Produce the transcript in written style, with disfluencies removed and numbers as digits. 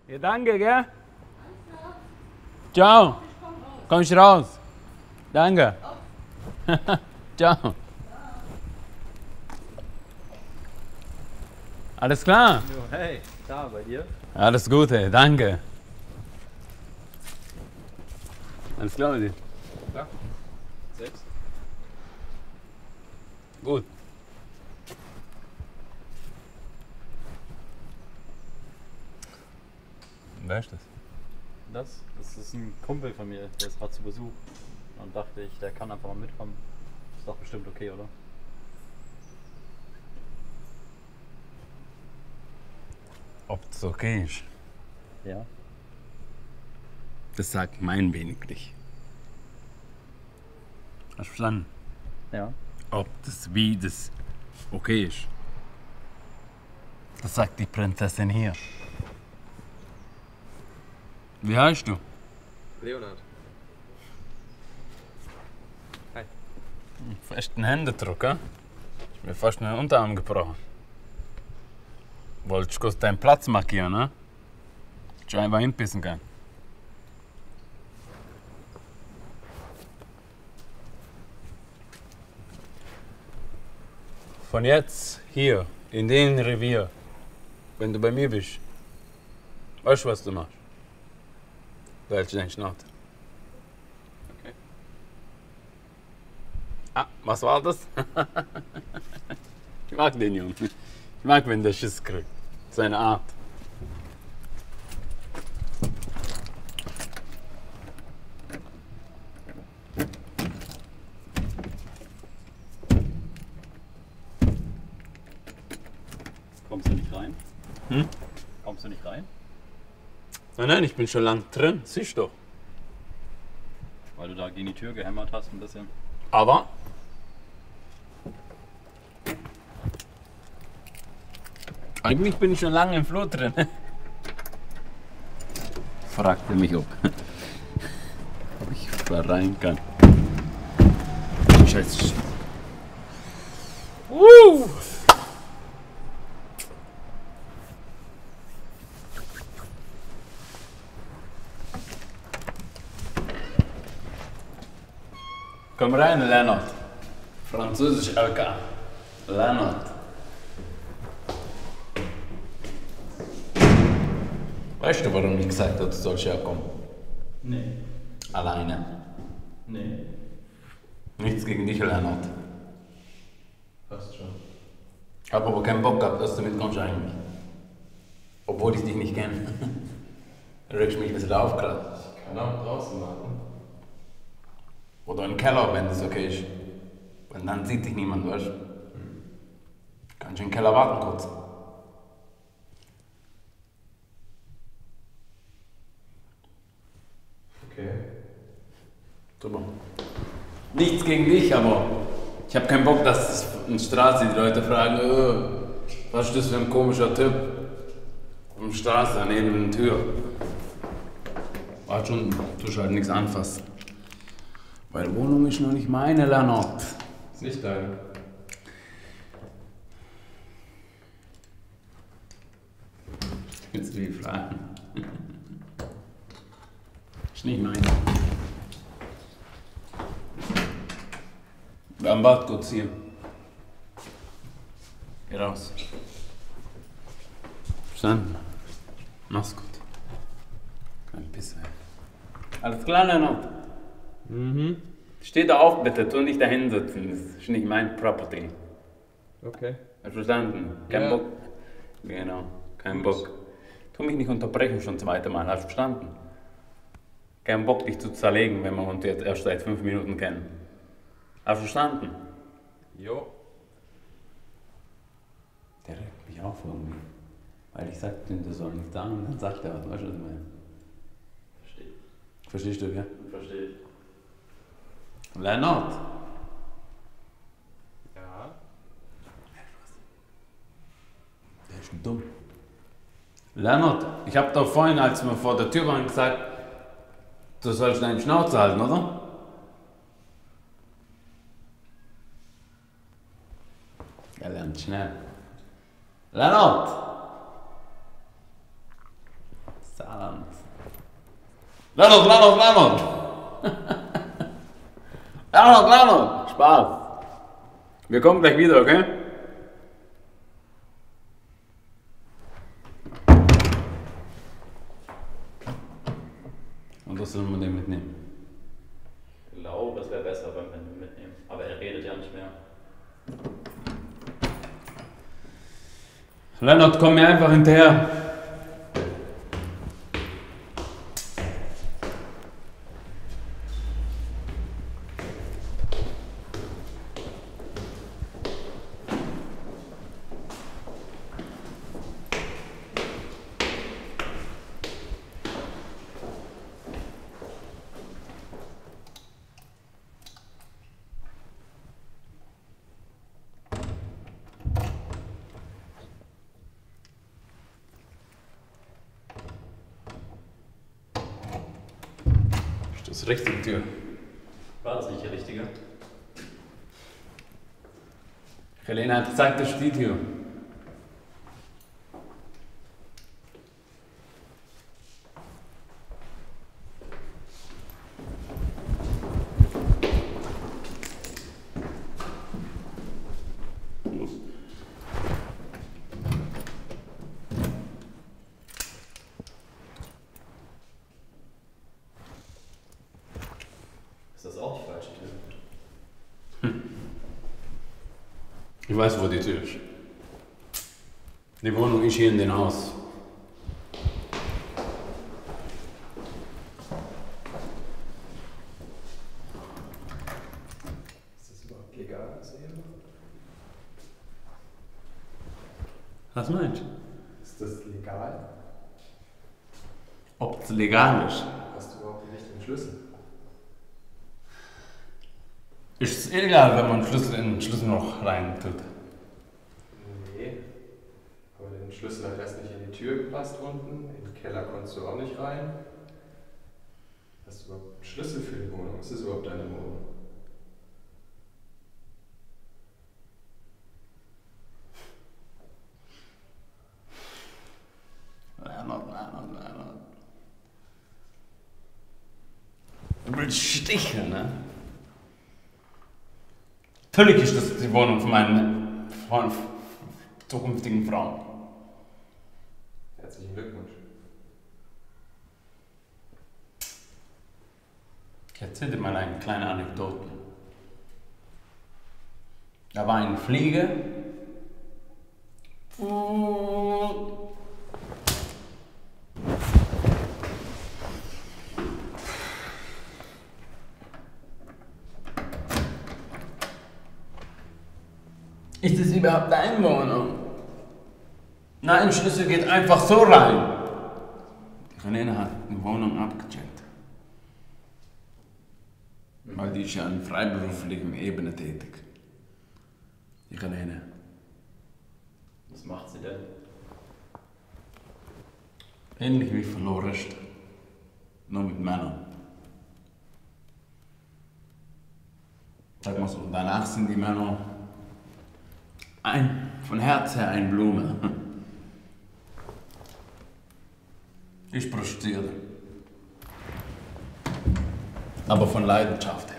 Ja, danke, gell? Ciao. Kommst raus? Danke. Ciao. Alles klar? Hey, da bei dir? Alles Gute, danke. Alles klar mit dir? Klar. Selbst? Gut. Wer ist das? Das ist ein Kumpel von mir, der ist gerade zu Besuch. Und dachte ich, der kann einfach mal mitkommen. Ist doch bestimmt okay, oder? Ob das okay ist? Ja. Das sagt mein weniglich. Hast du verstanden? Ja. Ob das wie das okay ist? Das sagt die Prinzessin hier. Wie heißt du? Leonard. Hi. Festen Händedruck, hä? Ist mir fast einen Unterarm gebrochen. Wolltest du kurz deinen Platz markieren, ne? Hättest du einfach hinpissen können. Von jetzt hier, in dem Revier, wenn du bei mir bist, weißt du, was du machst? Du hältst deinen Schnauze. Okay. Ah, was war das? Ich mag den Jungen. Ich mag, wenn der Schiss kriegt. Seine Art. Kommst du nicht rein? Hm? Kommst du nicht rein? Nein, nein, ich bin schon lang drin. Siehst du doch. Weil du da gegen die Tür gehämmert hast ein bisschen. Aber eigentlich bin ich schon lange im Flur drin. Fragte mich, ob ich da rein kann. Scheiße. Komm rein, Leonard. Französisch LK. Leonard. Weißt du, warum ich gesagt habe, du sollst herkommen? Nee. Alleine. Nee. Nichts gegen dich, Leonard. Passt schon. Ich habe aber keinen Bock gehabt, dass du mitkommst eigentlich. Obwohl ich dich nicht kenne. Du regst mich ein bisschen auf gerade. Kann auch draußen warten. Oder im Keller, wenn das okay ist. Und dann sieht dich niemand, weißt du? Kannst du im Keller warten kurz? Okay. Super. Nichts gegen dich, aber ich habe keinen Bock, dass in der Straße die Leute fragen, was ist das für ein komischer Typ? Auf der Straße, neben der Tür. War schon, tust halt nichts anfassen. Weil die Wohnung ist noch nicht meine, Leonard. Ist nicht dein. Jetzt will ich fragen. Ist nicht meine. Wir haben Bad kurz hier. Geh raus. Verstanden? Mach's gut. Kein Pisser. Alles klar, Leonard? Mhm. Steh da auf, bitte. Tu nicht da hinsitzen. Das ist nicht mein Property. Okay. Hast du verstanden? Kein Ja. Bock. Genau, kein Bock. Tu mich nicht unterbrechen schon zum zweiten Mal. Hast du verstanden? Kein Bock, dich zu zerlegen, wenn wir uns jetzt erst seit 5 Minuten kennen. Hast du verstanden? Jo. Der regt mich auf irgendwie. Weil ich sagte, der soll nichts sagen und dann sagt er was. Weißt du, was ich meine? Verstehe. Verstehst du, ja? Verstehe. Leonard! Ja. Der ist dumm. Leonard, ich hab doch vorhin, als wir vor der Tür waren, gesagt, du sollst deine Schnauze halten, oder? Er lernt schnell. Leonard! Lernot! Lernot! Spaß! Wir kommen gleich wieder, okay? Und das sollen wir den mitnehmen. Ich glaube, es wäre besser, wenn wir ihn mitnehmen. Aber er redet ja nicht mehr. Lennart, komm mir einfach hinterher. Das ist die richtige Tür. War das nicht die richtige? Helena hat gesagt, das ist die Tür. Ist das auch die falsche Tür? Ich weiß, wo die Tür ist. Die Wohnung ist hier in dem Haus. Ist das überhaupt legal, was ihr hier macht? Was meinst du? Ist das legal? Ob es legal ist? Hast du überhaupt den richtigen Schlüssel? Ist es illegal, wenn man einen Schlüssel in den Schlüsselloch rein tut? Nee. Aber den Schlüssel hat erst nicht in die Tür gepasst unten. In den Keller konntest du auch nicht rein. Hast du überhaupt einen Schlüssel für die Wohnung? Ist das überhaupt deine Wohnung? Lennart. Du willst sticheln, ne? Natürlich ist das die Wohnung von meiner zukünftigen Frau. Herzlichen Glückwunsch. Ich erzähle dir mal eine kleine Anekdote. Da war eine Fliege. Ist das überhaupt deine Wohnung? Nein, der Schlüssel geht einfach so rein. Die Helene hat die Wohnung abgecheckt. Weil die ist ja in freiberuflicher Ebene tätig. Die Helene. Was macht sie denn? Ähnlich wie Florist. Nur mit Männern. Sag mal so, danach sind die Männer von Herz her eine Blume. Ich prostituiere. Aber von Leidenschaft.